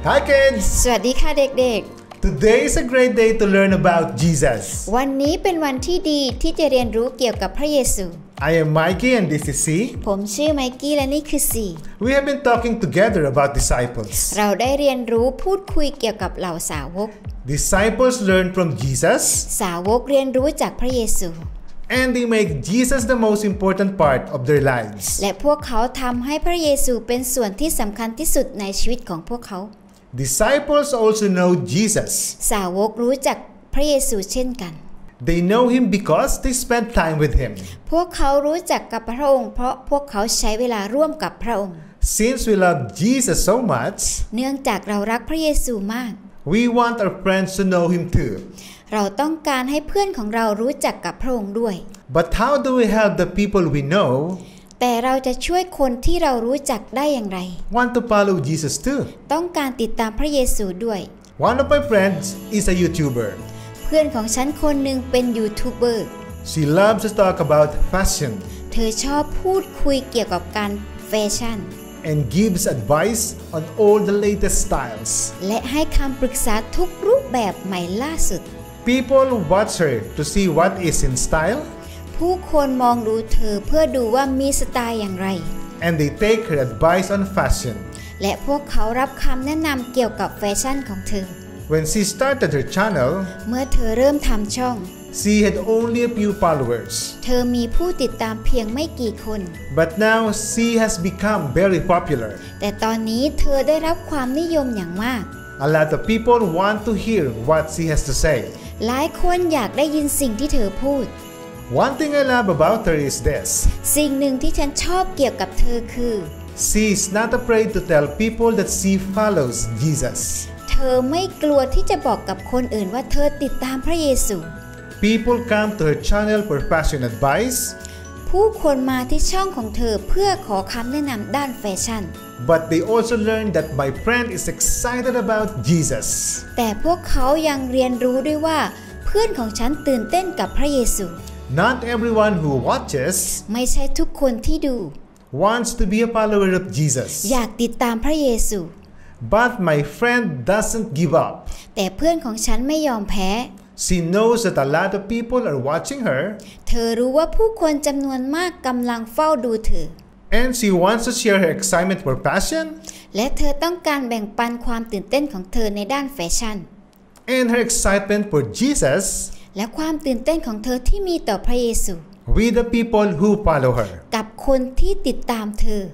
Hi kids สวัสดีค่ะเด็กๆ Today is a great day to learn about Jesus วันนี้เป็นวันที่ดีที่จะเรียนรู้เกี่ยวกับพระเยซู I am Mikey and this is C ผมชื่อไมกี้และนี่คือ C We have been talking together about disciples เราได้เรียนรู้พูดคุยเกี่ยวกับเหล่าสาวก Disciples learn from Jesus สาวกเรียนรู้จากพระเยซู and they make Jesus the most important part of their lives และพวกเขาทำให้พระเยซูเป็นส่วนที่สำคัญที่สุดในชีวิตของพวกเขา Disciples also know Jesus สาวกรู้จักพระเยซูเช่นกัน They know him because they spent time with him พวกเขารู้จักกับพระองค์เพราะพวกเขาใช้เวลาร่วมกับพระองค์ Since we love Jesus so much เนื่องจากเรารักพระเยซูมาก We want our friends to know him too เราต้องการให้เพื่อนของเรารู้จักกับพระองค์ด้วย But how do we help the people we know แต่เราจะช่วยคนที่เรารู้จักได้อย่างไร want to follow Jesus too ต้องการติดตามพระเยซูด้วย One of my friends is a YouTuber เพื่อนของฉันคนหนึ่งเป็นยูทูบเบอร์ She loves to talk about fashion เธอชอบพูดคุยเกี่ยวกับการแฟชั่น and gives advice on all the latest styles และให้คำปรึกษาทุกรูปแบบใหม่ล่าสุด People watch her to see what is in style ผู้คนมองดูเธอเพื่อดูว่ามีสไตล์อย่างไร and they take her advice on fashion และพวกเขารับคำแนะนำเกี่ยวกับแฟชั่นของเธอ When she started her channel เมื่อเธอเริ่มทำช่อง she had only a few followers เธอมีผู้ติดตามเพียงไม่กี่คน But now she has become very popular แต่ตอนนี้เธอได้รับความนิยมอย่างมาก A lot of people want to hear what she has to say หลายคนอยากได้ยินสิ่งที่เธอพูด One thing I love about her is this สิ่งหนึ่งที่ฉันชอบเกี่ยวกับเธอคือ She is not afraid to tell people that she follows Jesus เธอไม่กลัวที่จะบอกกับคนอื่นว่าเธอติดตามพระเยซู People come to her channel for fashion advice ผู้คนมาที่ช่องของเธอเพื่อขอคำแนะนำด้านแฟชั่น But they also learn that my friend is excited about Jesus แต่พวกเขายังเรียนรู้ด้วยว่าเพื่อนของฉันตื่นเต้นกับพระเยซู Not everyone who watches ไม่ใช่ทุกคนที่ดู wants to be a follower of Jesus อยากติดตามพระเยซู But my friend doesn't give up แต่เพื่อนของฉันไม่ยอมแพ้ She knows that a lot of people are watching her เธอรู้ว่าผู้คนจำนวนมากกำลังเฝ้าดูเธอ and she wants to share her excitement for fashion และเธอต้องการแบ่งปันความตื่นเต้นของเธอในด้านแฟชั่น and her excitement for Jesus และความตื่นเต้นของเธอที่มีต่อพระเยซู with the people who follow her กับคนที่ติดตามเธอ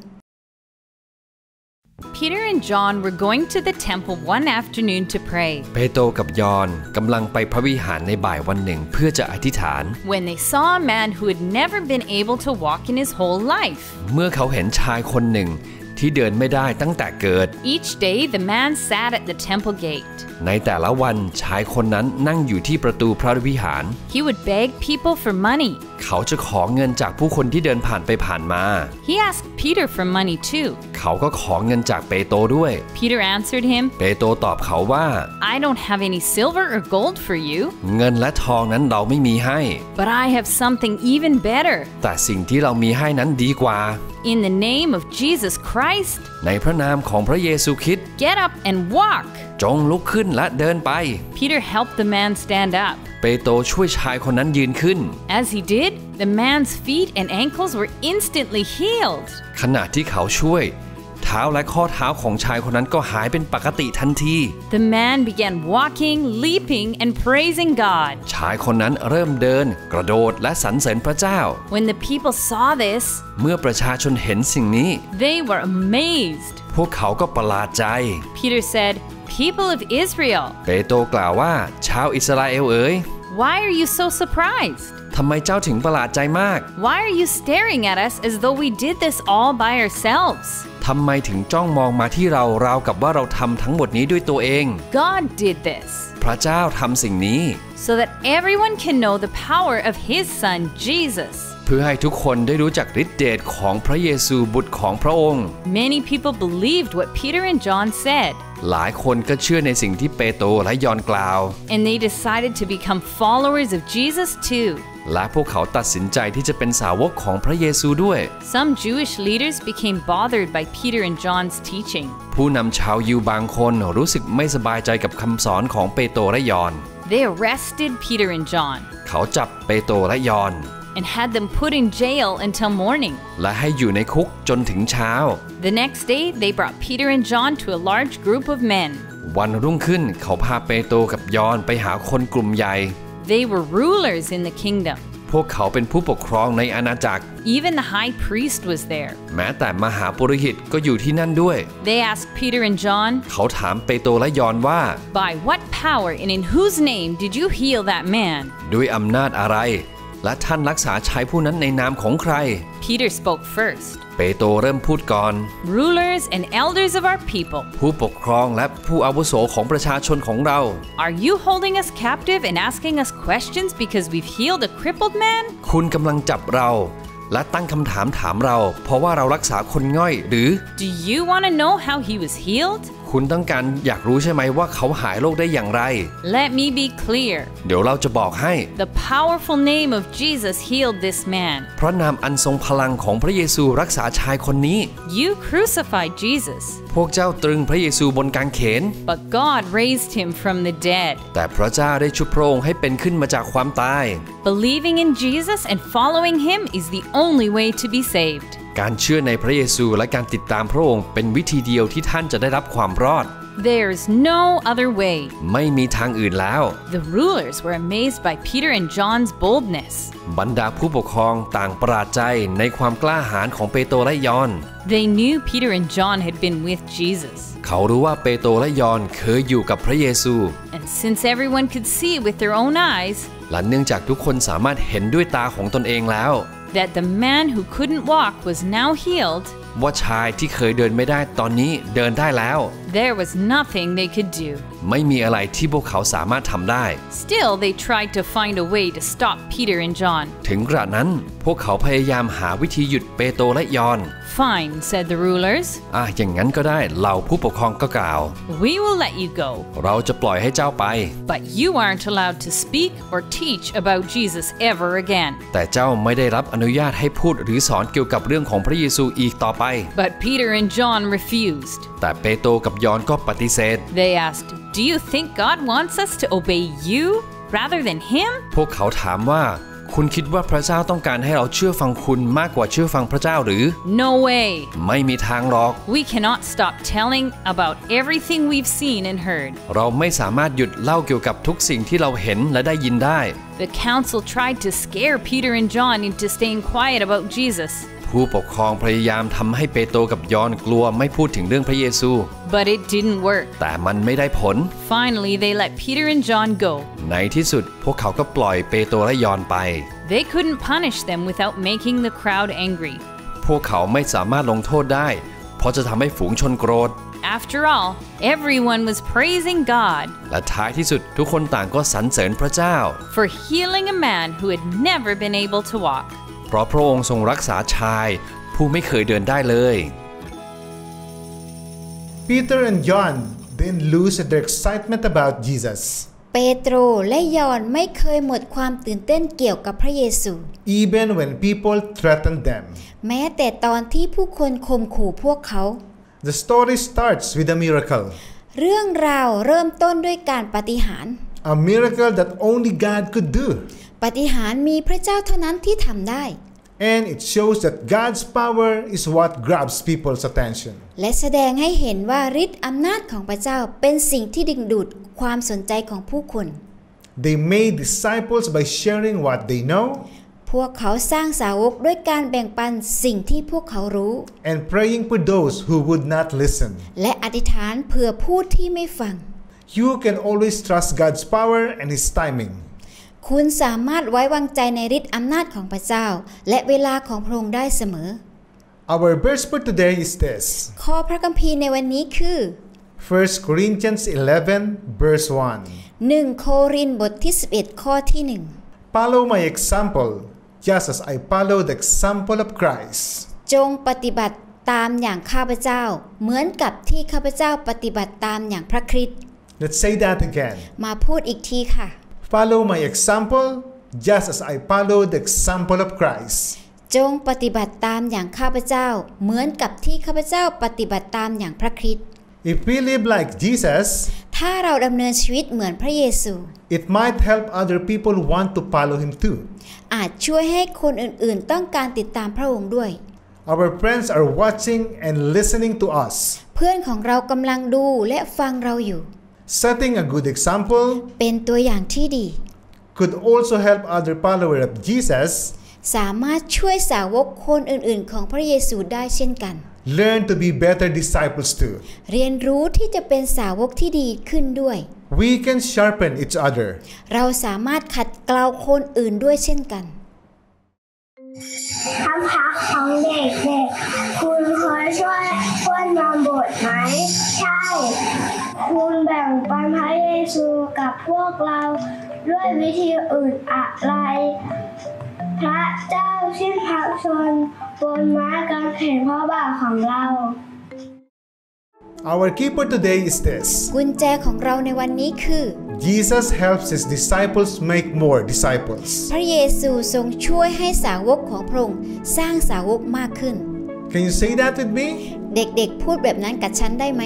Peter and John were going to the temple one afternoon to pray. เปโตรกับยอห์นกำลังไปพระวิหารในบ่ายวันหนึ่งเพื่อจะอธิษฐาน When they saw a man who had never been able to walk in his whole life. เมื่อเขาเห็นชายคนหนึ่งที่เดินไม่ได้ตั้งแต่เกิด Each day the man sat at the temple gate. ในแต่ละวันชายคนนั้นนั่งอยู่ที่ประตูพระวิหาร He would beg people for money. เขาจะขอเงินจากผู้คนที่เดินผ่านไปผ่านมา He asked Peter for money too. เขาก็ขอเงินจากเปโตรด้วย Peter answered him, เปโตรตอบเขาว่า I don't have any silver or gold for you, เงินและทองนั้นเราไม่มีให้ but I have something even better. แต่สิ่งที่เรามีให้นั้นดีกว่า In the name of Jesus Christ, ในพระนามของพระเยซูคริสต์ get up and walk. จงลุกขึ้นและเดินไป Peter helped the man stand up. เปโตรช่วยชายคนนั้นยืนขึ้น As he did, the man's feet and ankles were instantly healed. ขณะที่เขาช่วยเท้าและข้อเท้าของชายคนนั้นก็หายเป็นปกติทันที The man began walking, leaping, and praising God. ชายคนนั้นเริ่มเดินกระโดดและสรรเสริญพระเจ้า When the people saw this, เมื่อประชาชนเห็นสิ่งนี้ they were amazed. พวกเขาก็ประหลาดใจ Peter said, People of Israel, เปโตรกล่าวว่าชาวอิสราเอลเอ๋ย why are you so surprised? ทำไมเจ้าถึงประหลาดใจมาก Why are you staring at us as though we did this all by ourselves? ทำไมถึงจ้องมองมาที่เราราวกับว่าเราทำทั้งหมดนี้ด้วยตัวเอง God did this, พระเจ้าทำสิ่งนี้ so that everyone can know the power of His Son, Jesus. เพื่อให้ทุกคนได้รู้จักฤทธิเดชของพระเยซูบุตรของพระองค์ Many people believed what Peter and John said. หลายคนก็เชื่อในสิ่งที่เปโตรและยอห์นกล่าว And they decided to become followers of Jesus too. และพวกเขาตัดสินใจที่จะเป็นสาวกของพระเยซูด้วย Some Jewish leaders became bothered by Peter and John's teaching. ผู้นำชาวยิวบางคนรู้สึกไม่สบายใจกับคำสอนของเปโตรและยอห์น They arrested Peter and John เขาจับเปโตรและยอห์น and had them put in jail until morning. และให้อยู่ในคุกจนถึงเช้า The next day, they brought Peter and John to a large group of men. วันรุ่งขึ้นเขาพาเปโตรกับยอห์นไปหาคนกลุ่มใหญ่ They were rulers in the kingdom. พวกเขาเป็นผู้ปกครองในอาณาจักร Even the high priest was there. แม้แต่มหาปุโรหิตก็อยู่ที่นั่นด้วย They asked Peter and John, เขาถามเปโตรและยอห์นว่า By what power and in whose name did you heal that man? ด้วยอำนาจอะไรและท่านรักษาชายผู้นั้นในนามของใคร Peter spoke first. เปโตรเริ่มพูดก่อน Rulers and elders of our people, ผู้ปกครองและผู้อาวุโสของประชาชนของเรา are you holding us captive and asking us questions because we've healed a crippled man? คุณกำลังจับเราและตั้งคำถามเราเพราะว่าเรารักษาคนง่อยหรือ Do you want to know how he was healed? คุณต้องการอยากรู้ใช่ไหมว่าเขาหายโรคได้อย่างไร Let me be clear. เดี๋ยวเราจะบอกให้ The powerful name of Jesus healed this man. พระนามอันทรงพลังของพระเยซูรักษาชายคนนี้ You crucified Jesus, พวกเจ้าตรึงพระเยซูบนกางเขน but God raised him from the dead. แต่พระเจ้าได้ชุบพระองค์ให้เป็นขึ้นมาจากความตาย Believing in Jesus and following him is the only way to be saved. การเชื่อในพระเยซูและการติดตามพระองค์เป็นวิธีเดียวที่ท่านจะได้รับความรอด There's no other way. ไม่มีทางอื่นแล้ว The rulers were amazed by Peter and John's boldness. บรรดาผู้ปกครองต่างประหลาดใจในความกล้าหาญของเปโตรและยอห์น They knew Peter and John had been with Jesus. เขารู้ว่าเปโตรและยอห์นเคยอยู่กับพระเยซู And since everyone could see with their own eyes และเนื่องจากทุกคนสามารถเห็นด้วยตาของตนเองแล้ว that the man who couldn't walk was now healed, ว่าชายที่เคยเดินไม่ได้ตอนนี้เดินได้แล้ว there was nothing they could do. ไม่มีอะไรที่พวกเขาสามารถทำได้ Still, they tried to find a way to stop Peter and John. ถึงกระนั้นพวกเขาพยายามหาวิธีหยุดเปโตรและยอห์น Fine, said the rulers. อย่างนั้นก็ได้เหล่าผู้ปกครองก็กล่าว We will let you go, เราจะปล่อยให้เจ้าไป but you aren't allowed to speak or teach about Jesus ever again. แต่เจ้าไม่ได้รับอนุญาตให้พูดหรือสอนเกี่ยวกับเรื่องของพระเยซูอีกต่อไป But Peter and John refused. แต่เปโตรกับยอห์นก็ปฏิเสธ They asked, Do you think God wants us to obey you rather than him? พวกเขาถามว่าคุณคิดว่าพระเจ้าต้องการให้เราเชื่อฟังคุณมากกว่าเชื่อฟังพระเจ้าหรือ No way. ไม่มีทางหรอก We cannot stop telling about everything we've seen and heard. เราไม่สามารถหยุดเล่าเกี่ยวกับทุกสิ่งที่เราเห็นและได้ยินได้ The council tried to scare Peter and John into staying quiet about Jesus. ผู้ปกครองพยายามทำให้เปโตรกับยอห์นกลัวไม่พูดถึงเรื่องพระเยซู But it didn't work. แต่มันไม่ได้ผล Finally, they let Peter and John go. ในที่สุดพวกเขาก็ปล่อยเปโตรและยอห์นไป They couldn't punish them without making the crowd angry. พวกเขาไม่สามารถลงโทษได้เพราะจะทำให้ฝูงชนโกรธ After all, everyone was praising God และท้ายที่สุดทุกคนต่างก็สรรเสริญพระเจ้า for healing a man who had never been able to walk. เพราะพระองค์ทรงรักษาชายผู้ไม่เคยเดินได้เลย Peter and John didn't lose their excitement about Jesus. เปโตรและยอห์นไม่เคยหมดความตื่นเต้นเกี่ยวกับพระเยซู Even when people threatened them. แม้แต่ตอนที่ผู้คนข่มขู่พวกเขา The story starts with a miracle. เรื่องราวเริ่มต้นด้วยการปาฏิหาริย์ A miracle that only God could do. ปาฏิหาริย์มีพระเจ้าเท่านั้นที่ทำได้ And it shows that God's power is what grabs people's attention. และแสดงให้เห็นว่าฤทธิ์อำนาจของพระเจ้าเป็นสิ่งที่ดึงดูดความสนใจของผู้คน They made disciples by sharing what they know. พวกเขาสร้างสาวกด้วยการแบ่งปันสิ่งที่พวกเขารู้ And praying for those who would not listen. และอธิษฐานเพื่อผู้ที่ไม่ฟัง You can always trust God's power and His timing. คุณสามารถไว้วางใจในฤทธิ์อำนาจของพระเจ้าและเวลาของพระองค์ได้เสมอ Our verse for today is this. ข้อพระคัมภีร์ในวันนี้คือ 1 Corinthians 11 verse 1. 1 โครินธ์บทที่ 11 ข้อที่ Follow my example, just as I follow the example of Christ. 1 จงปฏิบัติตามอย่างข้าพเจ้าเหมือนกับที่ข้าพเจ้าปฏิบัติตามอย่างพระคริสต์ Let's say that again. มาพูดอีกทีค่ะ Follow my example just as I follow the example of Christ. จงปฏิบัติตามอย่างข้าพเจ้าเหมือนกับที่ข้าพเจ้าปฏิบัติตามอย่างพระคริสต์ If we live like Jesus, ถ้าเราดำเนินชีวิตเหมือนพระเยซู it might help other people want to follow him too. อาจช่วยให้คนอื่นๆต้องการติดตามพระองค์ด้วย Our friends are watching and listening to us. เพื่อนของเรากำลังดูและฟังเราอยู่ Setting a good example เป็นตัวอย่างที่ดี could also help other followers of Jesus สามารถช่วยสาวกคนอื่นๆของพระเยซูได้เช่นกัน learn to be better disciples too. เรียนรู้ที่จะเป็นสาวกที่ดีขึ้นด้วย We can sharpen each other. เราสามารถขัดเกลาคนอื่นด้วยเช่นกันคำพักของเด็กๆคุณเคยช่วยเพื่อนนำบทไหมใช่คุณแบ่งปันพระเยซูกับพวกเราด้วยวิธีอื่นอะไรพระเจ้าสิ้นพระชนม์บนไม้กางเขนพระบาทของเรา Our key for today is this. กุญแจของเราในวันนี้คือ Jesus helps his disciples make more disciples. พระเยซูทรงช่วยให้สาวกของพระองค์สร้างสาวกมากขึ้น Can you say that with me? เด็กๆพูดแบบนั้นกับฉันได้ไหม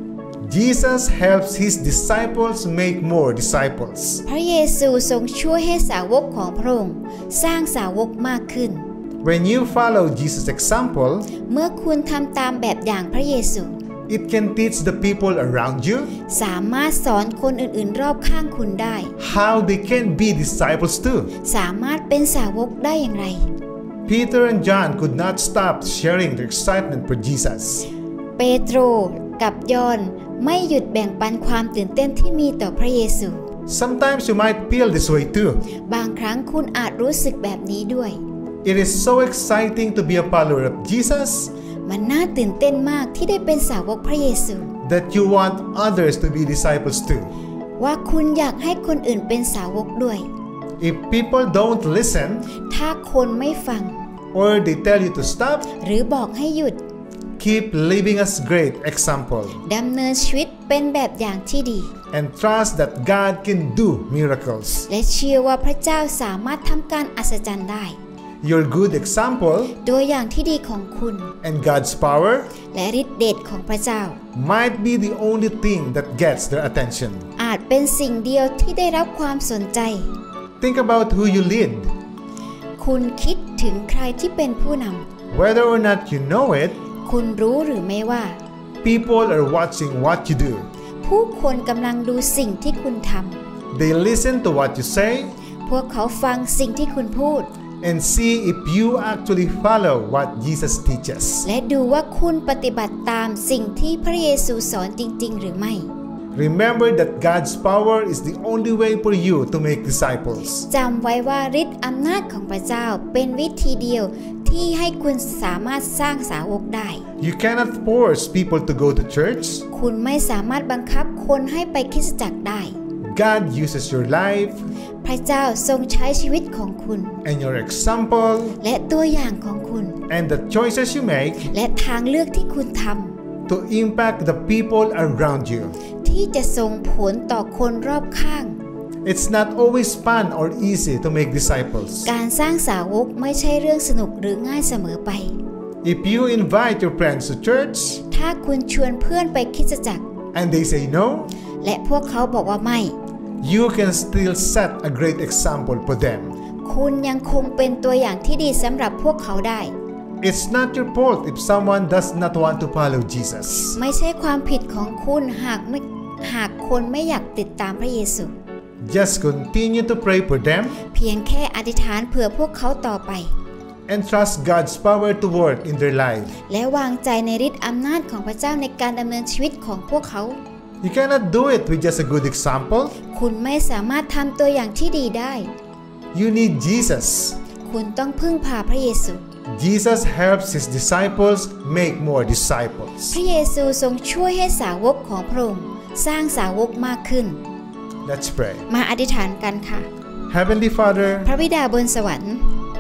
Jesus helps his disciples make more disciples. พระเยซูทรงช่วยให้สาวกของพระองค์สร้างสาวกมากขึ้น When you follow Jesus' example, เมื่อคุณทำตามแบบอย่างพระเยซู it can teach the people around you สามารถสอนคนอื่นๆรอบข้างคุณได้ how they can be disciples too. สามารถเป็นสาวกได้อย่างไร Peter and John could not stop sharing their excitement for Jesus. เปโตรกับยอห์นไม่หยุดแบ่งปันความตื่นเต้นที่มีต่อพระเยซู Sometimes you might feel this way too. บางครั้งคุณอาจรู้สึกแบบนี้ด้วย It is so exciting to be a follower of Jesus มันน่าตื่นเต้นมากที่ได้เป็นสาวกพระเยซู that you want others to be disciples too. ว่าคุณอยากให้คนอื่นเป็นสาวกด้วย If people don't listen ถ้าคนไม่ฟัง or they tell you to stop, หรือบอกให้หยุด keep living as great example ดำเนินชีวิตเป็นแบบอย่างที่ดี and trust that God can do miracles. และเชื่อว่าพระเจ้าสามารถทำการอัศจรรย์ได้ Your good example ตัวอย่างที่ดีของคุณ and God's power และฤทธิ์เดชของพระเจ้า might be the only thing that gets their attention. อาจเป็นสิ่งเดียวที่ได้รับความสนใจ Think about who you lead. คุณคิดถึงใครที่เป็นผู้น Whether or not you know it, ำคุณรู้หรือไม่ว่า people are watching what you do. ผู้คนกำลังดูสิ่งที่คุณท They listen to what you say ำพวกเขาฟังสิ่งที่คุณพูด and see if you actually follow what Jesus teaches. และดูว่าคุณปฏิบัติตามสิ่งที่พระเยซูสอนจริงๆหรือไม่ Remember that God's power is the only way for you to make disciples. จำไว้ว่าฤทธิ์อำนาจของพระเจ้าเป็นวิธีเดียวที่ให้คุณสามารถสร้างสาวกได้ You cannot force people to go to church. คุณไม่สามารถบังคับคนให้ไปคริสตจักรได้ God uses your life พระเจ้าทรงใช้ชีวิตของคุณ and your example และตัวอย่างของคุณ and the choices you make และทางเลือกที่คุณท to impact the people around you. ำที่จะส่งผลต่อคนรอบข้าง It's not always fun or easy to make disciples. การสร้างสาวกไม่ใช่เรื่องสนุกหรือง่ายเสมอไป If you invite your friends to church ถ้าคุณชวนเพื่อนไปคริสตจักร and they say no, และพวกเขาบอกว่าไม่ you can still set a great example for them. คุณยังคงเป็นตัวอย่างที่ดีสำหรับพวกเขาได้ It's not your fault if someone does not want to follow Jesus. ไม่ใช่ความผิดของคุณหากคนไม่อยากติดตามพระเยซู Just continue to pray for them เพียงแค่อธิษฐานเผื่อพวกเขาต่อไป and trust God's power to work in their life. และวางใจในฤทธิ์อำนาจของพระเจ้าในการดำเนินชีวิตของพวกเขา You cannot do it with just a good example. คุณไม่สามารถทำตัวอย่างที่ดีได้ You need Jesus. คุณต้องพึ่งพาพระเยซู Jesus helps his disciples make more disciples. พระเยซูทรงช่วยให้สาวกของพระองค์สร้างสาวกมากขึ้น Let's pray. มาอธิษฐานกันค่ะ Heavenly Father, พระบิดาบนสวรรค์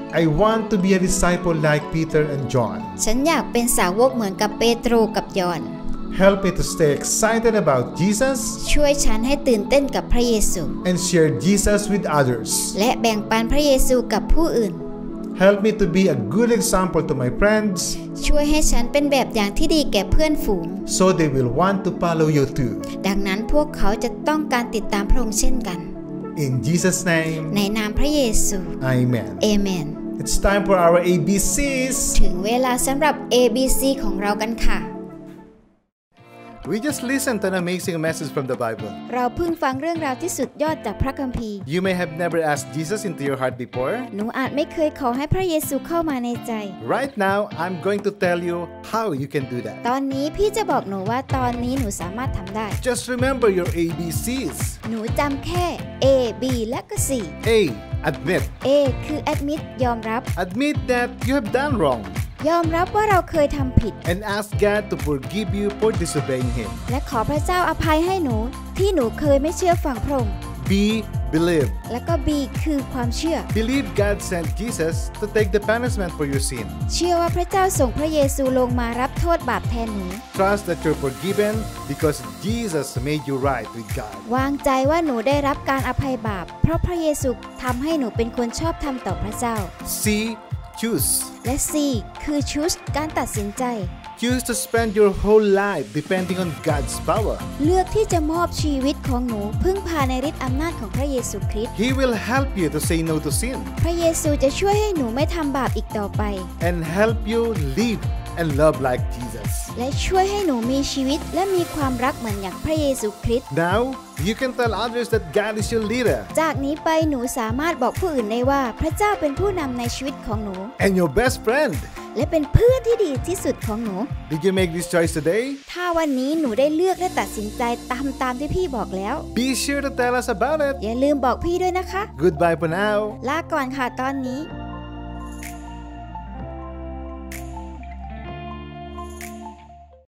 I want to be a disciple like Peter and John. ฉันอยากเป็นสาวกเหมือนกับเปโตรกับยอห์น Help me to stay excited about Jesus ช่วยฉันให้ตื่นเต้นกับพระเยซู and share Jesus with others. และแบ่งปันพระเยซูกับผู้อื่น Help me to be a good example to my friends ช่วยให้ฉันเป็นแบบอย่างที่ดีแก่เพื่อนฝูง so they will want to follow you too. ดังนั้นพวกเขาจะต้องการติดตามพระองค์เช่นกัน In Jesus' name, ในนามพระเยซู Amen. เอเมน It's time for our ABCs. ถึงเวลาสำหรับ ABC ของเรากันค่ะ We just listened to an amazing message from the Bible. เราเพิ่งฟังเรื่องราวที่สุดยอดจากพระคัมภีร์ You may have never asked Jesus into your heart before. หนูอาจไม่เคยขอให้พระเยซูเข้ามาในใจ Right now, I'm going to tell you how you can do that. ตอนนี้พี่จะบอกหนูว่าตอนนี้หนูสามารถทำได้ Just remember your ABCs. หนูจำแค่ A B และก็ C A. Admit. A คือ admit ยอมรับ Admit that you have done wrong ยอมรับว่าเราเคยทำผิด and ask God to forgive you for disobeying Him. และขอพระเจ้าอภัยให้หนูที่หนูเคยไม่เชื่อฟังพระองค์ B. Believe. และก็ B คือความเชื่อ Believe God sent Jesus to take the punishment for your sin. เชื่อว่าพระเจ้าส่งพระเยซูลงมารับโทษบาปแทนหนู Trust that you're forgiven because Jesus made you right with God. วางใจว่าหนูได้รับการอภัยบาปเพราะพระเยซูทำให้หนูเป็นคนชอบธรรมต่อพระเจ้า C. Choose. และ C คือ choose การตัดสินใจ Choose to spend your whole life depending on God's power. เลือกที่จะมอบชีวิตของหนูพึ่งพาในฤทธิ์อำนาจของพระเยซูคริสต์ He will help you to say no to sin พระเยซูจะช่วยให้หนูไม่ทำบาปอีกต่อไป and help you live and love like Jesus. และช่วยให้หนูมีชีวิตและมีความรักเหมือนอย่างพระเยซูคริสต์ Now, you can tell others that God is your leader จากนี้ไปหนูสามารถบอกผู้อื่นได้ว่าพระเจ้าเป็นผู้นำในชีวิตของหนู and your best friend. และเป็นเพื่อนที่ดีที่สุดของหนู Did you make this choice today? ถ้าวันนี้หนูได้เลือกและตัดสินใจตามที่พี่บอกแล้ว Be sure to tell us about it. อย่าลืมบอกพี่ด้วยนะคะ Goodbye for now. ลาก่อนค่ะตอนนี้